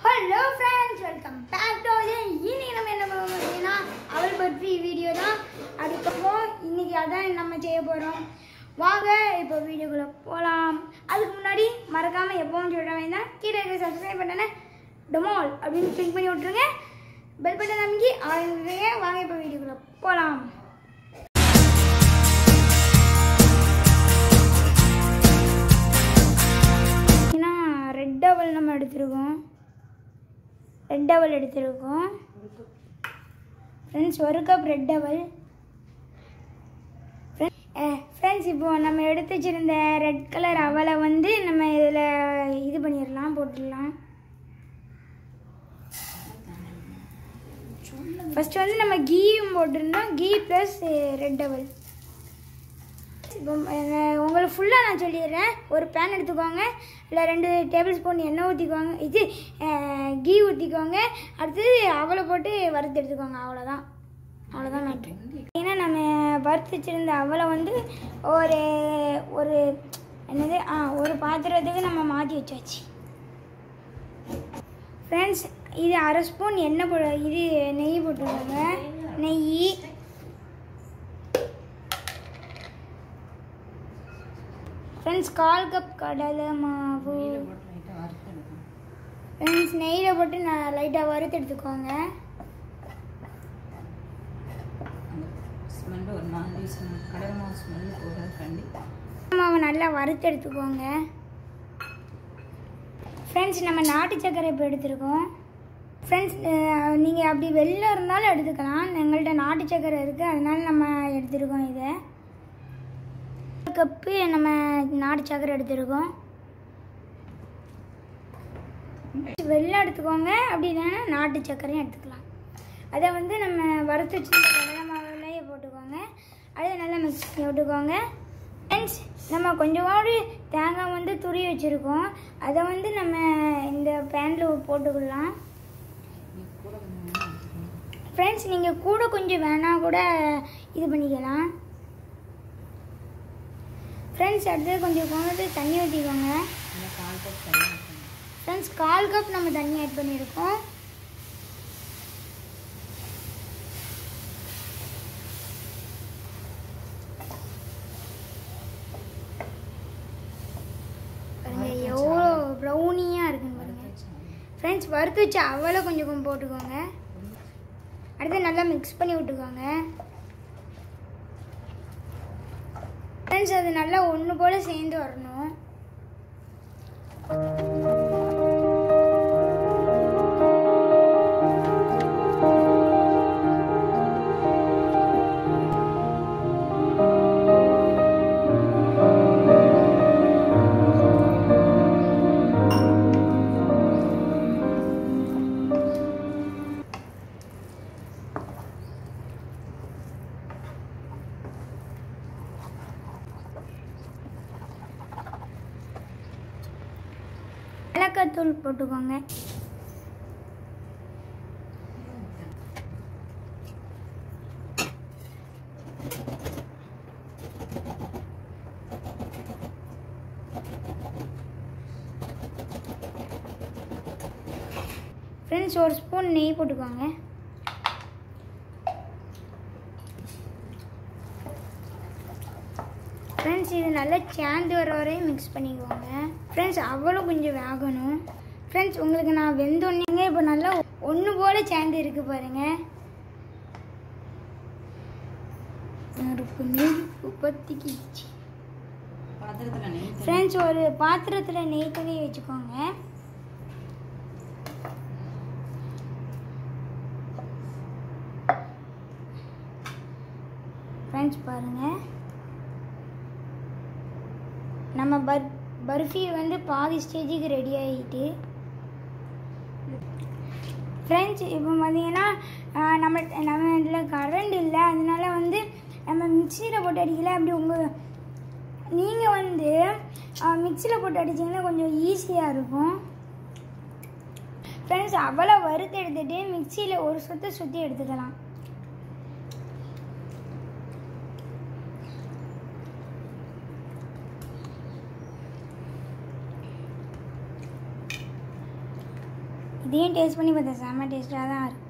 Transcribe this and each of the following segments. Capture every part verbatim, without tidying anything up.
Hello friends, welcome back to our channel. இன்னைக்கு நம்ம என்ன பண்ண போறோம்னா அவல் பர்ஃபி வீடியோ தான். அதுக்கப்புறம் இன்னைக்கு அதான் நம்ம செய்ய போறோம். வாங்க இப்போ வீடியோக்குள்ள போலாம். அதுக்கு முன்னாடி மறக்காம எப்பவும் சொல்ற மாதிரி தான் கீழ இருக்க சப்ஸ்கிரைப் பட்டனை டொமால் அப்படின்னு கிளிக் பண்ணி விட்டுருங்க. பெல் பட்டன் அமைக்கி ஆளுங்க. வாங்க இப்போ வீடியோக்குள்ள போலாம். ரெட் டவல் நம்ம எடுத்துருக்கோம் ரெட் டவல் எடுத்துருக்கோம் ஃப்ரெண்ட்ஸ் ஒரு கப் ரெட் டவல் ஃப்ரெண்ட்ஸ் இப்போ நம்ம எடுத்து வச்சிருந்த ரெட் கலர் அவலை வந்து நம்ம இதில் இது பண்ணிடலாம் போட்டுடலாம். ஃபஸ்ட்டு வந்து நம்ம கீயும் போட்டிருந்தோம், கீ ப்ளஸ் ரெட் டவல். இப்போ உங்களுக்கு ஃபுல்லாக நான் சொல்லிடுறேன். ஒரு பேன் எடுத்துக்கோங்க, இல்லை ரெண்டு டேபிள் ஸ்பூன் எண்ணெய் ஊற்றிக்கோங்க, இது கீ ஊற்றிக்கோங்க. அடுத்தது அவலை போட்டு வறுத்து எடுத்துக்கோங்க. அவ்வளோதான் அவ்வளோதான் மேட்ரு. ஏன்னா நம்ம வறுத்து வச்சுருந்த அவலை வந்து ஒரு ஒரு என்னது ஆ ஒரு பாத்திரத்துக்கு நம்ம மாற்றி வச்சாச்சு. ஃப்ரெண்ட்ஸ் இது அரை ஸ்பூன் எண்ணெய் போ இது நெய் போட்டுக்கோங்க. நெய் ஃப்ரெண்ட்ஸ் கால் கப் கடலை மாவு ஃப்ரெண்ட்ஸ் நெய்யில் போட்டு நான் லைட்டாக வறுத்து எடுத்துக்கோங்க. மாவை நல்லா வறுத்து எடுத்துக்கோங்க. ஃப்ரெண்ட்ஸ் நம்ம நாட்டு சர்க்கரை இப்போ எடுத்துருக்கோம். ஃப்ரெண்ட்ஸ் நீங்கள் அப்படி வெளில இருந்தாலும் எடுத்துக்கலாம். எங்கள்கிட்ட நாட்டு சர்க்கரை இருக்குது, அதனால நம்ம எடுத்துருக்கோம். இதை கப்பு நம்ம நாட்டு சக்கரை எடுத்துருக்கோம். வெள்ளம் எடுத்துக்கோங்க, அப்படி இல்லைன்னா நாட்டு சக்கரையும் எடுத்துக்கலாம். அதை வந்து நம்ம வறுத்து வச்சு கடலை மாவுலையே போட்டுக்கோங்க. அதை நல்லா மிக்ஸ் பண்ணி விட்டுக்கோங்க. ஃப்ரெண்ட்ஸ் நம்ம கொஞ்சோடு தேங்காய் வந்து துருவி வச்சுருக்கோம், அதை வந்து நம்ம இந்த பேனில் போட்டுக்கலாம். ஃப்ரெண்ட்ஸ் நீங்கள் கூட கொஞ்சம் வேணால் கூட இது பண்ணிக்கலாம். ஃப்ரெண்ட்ஸ் அடுத்தது கொஞ்சம் கொண்டு தண்ணி ஊற்றிக்கோங்க. ஃப்ரெண்ட்ஸ் கால் கப் நம்ம தண்ணி ஆட் பண்ணியிருக்கோம். பாருங்க எவ்வளோ ப்ரௌனியாக இருக்குன்னு பாருங்க. ஃப்ரெண்ட்ஸ் வறுத்து வச்சு அவளை கொஞ்சம் கொஞ்சம் போட்டுக்கோங்க. அடுத்து நல்லா மிக்ஸ் பண்ணி விட்டுக்கோங்க. ஃப்ரெண்ட்ஸ் அது நல்லா ஒன்று போல் சேர்ந்து வரணும். ஏலக்காய்த்தூள் போட்டுக்கோங்க. ஃப்ரெண்ட்ஸ் ஒரு ஸ்பூன் நெய் போட்டுக்கோங்க. ஃப்ரெண்ட்ஸ் இது நல்லா சேர்ந்து வர வரையும் மிக்ஸ் பண்ணிக்குவாங்க. ஃப்ரெண்ட்ஸ் அவ்வளோ கொஞ்சம் வேகணும். ஃப்ரெண்ட்ஸ் உங்களுக்கு நான் வெந்தோன்னீங்க இப்போ நல்லா ஒன்று போல் சேர்ந்து இருக்குது பாருங்கள். பத்திக்கிச்சு. ஃப்ரெண்ட்ஸ் ஒரு பாத்திரத்தில் நெய் தண்ணி வச்சுக்கோங்க. ஃப்ரெண்ட்ஸ் பாருங்கள் நம்ம பர் பர்ஃபி வந்து பாதி ஸ்டேஜுக்கு ரெடி ஆகிட்டு. ஃப்ரெண்ட்ஸ் இப்போ பார்த்தீங்கன்னா நம்ம நம்ம இதில் கரண்ட் இல்லை, அதனால வந்து நம்ம மிக்சியில் போட்டு அடிக்கல. அப்படி உங்கள் நீங்கள் வந்து மிக்சியில் போட்டு அடிச்சிங்கன்னா கொஞ்சம் ஈஸியாக இருக்கும். ஃப்ரெண்ட்ஸ் அவ்வளோ வறுத்து எடுத்துகிட்டு மிக்சியில் ஒரு சுற்றி சுற்றி எடுத்துக்கலாம். இதையும் டேஸ்ட் பண்ணி பார்த்தேன், செம்ம டேஸ்ட்டாக தான் இருக்குது.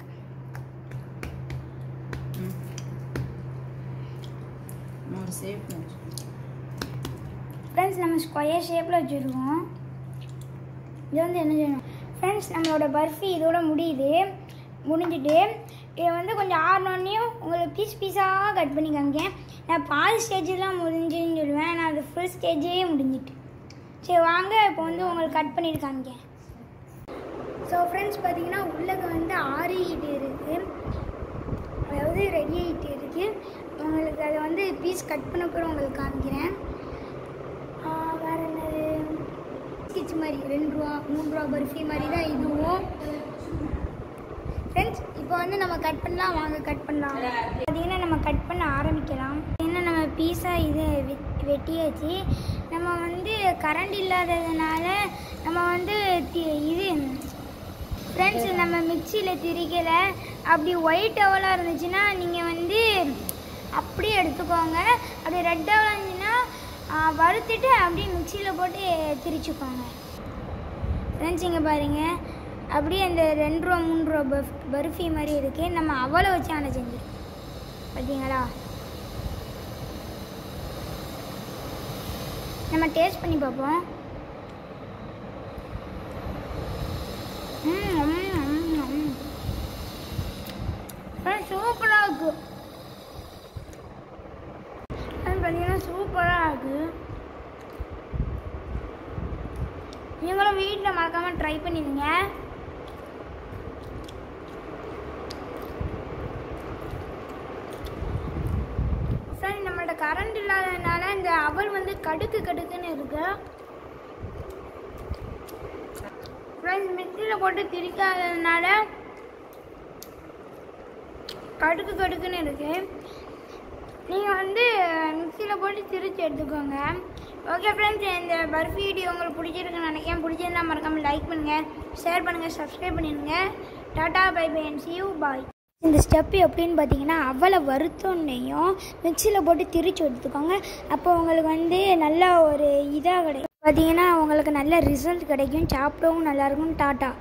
ஃப்ரெண்ட்ஸ் நம்ம ஸ்கொயர் ஷேப்பில் வச்சுருக்கோம். இது வந்து என்ன செய்யணும் ஃப்ரெண்ட்ஸ், நம்மளோட பர்ஃபி இதோட முடியுது. முடிஞ்சுட்டு இதை வந்து கொஞ்சம் ஆறினோடனையும் உங்களுக்கு பீஸ் பீஸாக கட் பண்ணி காமிக்கேன். நான் பாதி ஸ்டேஜெலாம் முடிஞ்சுன்னு சொல்லுவேன், நான் அது ஃபுல் ஸ்டேஜே முடிஞ்சிட்டு. சரி வாங்க இப்போ வந்து உங்களுக்கு கட் பண்ணிட்டு காமிக்கேன். ஸோ ஃப்ரெண்ட்ஸ் பார்த்தீங்கன்னா உள்ளக வந்து ஆறிக்கிட்டு இருக்குது, அதாவது ரெடி ஆகிட்டு இருக்குது. உங்களுக்கு அதை வந்து பீஸ் கட் பண்ண போகிற உங்களுக்கு காமிக்கிறேன். வேறு என்னது ஸ்டிச் மாதிரி ரெண்டு ரூபா மூணு ரூபா பர்ஃபி மாதிரி தான் இதுவும். ஃப்ரெண்ட்ஸ் இப்போ வந்து நம்ம கட் பண்ணலாம், வாங்க கட் பண்ணலாம். பார்த்தீங்கன்னா நம்ம கட் பண்ண ஆரம்பிக்கலாம். பார்த்தீங்கன்னா நம்ம பீஸாக இது வெட்டியாச்சு. நம்ம வந்து கரண்ட் இல்லாததுனால நம்ம வந்து இது ஃப்ரெண்ட்ஸ் நம்ம மிக்சியில் திரிக்கலை. அப்படி ஒயிட் டவலாக இருந்துச்சுன்னா நீங்கள் வந்து அப்படியே எடுத்துக்கோங்க. அப்படி ரெட் டவலாக இருந்துச்சுன்னா வறுத்துட்டு அப்படியே மிக்சியில் போட்டு திரிச்சுக்கோங்க. ஃப்ரெண்ட்ஸ் இங்கே பாருங்கள், அப்படியே அந்த ரெண்டு ரூபா மூணு ரூபா பர்ஃப் பர்ஃபி மாதிரி இருக்குது. நம்ம அவளை வச்சு ஆனால் செஞ்சிடும் பார்த்தீங்களா. நம்ம டேஸ்ட் பண்ணி பார்ப்போம். சூப்பராக இருக்கு பார்த்தீங்கன்னா, சூப்பராக இருக்கு. நீங்களும் வீட்டில் மறக்காமல் ட்ரை பண்ணிடுங்க. சரி நம்மளோட கரண்ட் இல்லாததுனால இந்த அவல் வந்து கடுக்கு கடுக்குன்னு இருக்கு. ஃப்ரெண்ட்ஸ் மிக்சியில் போட்டு திரிக்காததுனால கடுக்கு கடுக்குன்னு இருக்குது. நீங்கள் வந்து மிக்சியில் போட்டு திரிச்சு எடுத்துக்கோங்க. ஓகே ஃப்ரெண்ட்ஸ், இந்த பர்ஃபி வீடியோ உங்களுக்கு பிடிச்சிருக்குன்னு நினைக்கிறேன். பிடிச்சிருந்தா மறக்காமல் லைக் பண்ணுங்கள், ஷேர் பண்ணுங்கள், சப்ஸ்கிரைப் பண்ணிடுங்க. Tata bye bye and see you bye. இந்த ஸ்டெப்பு எப்படின்னு பார்த்தீங்கன்னா, அவளை வறுத்தோன்னையும் மிக்சியில் போட்டு திரிச்சு எடுத்துக்கோங்க. அப்போ உங்களுக்கு வந்து நல்ல ஒரு இதாக கிடைக்கும். பார்த்தீங்கன்னா உங்களுக்கு நல்ல ரிசல்ட் கிடைக்கும், சாப்பிடவும் நல்லாயிருக்கும். டாட்டா.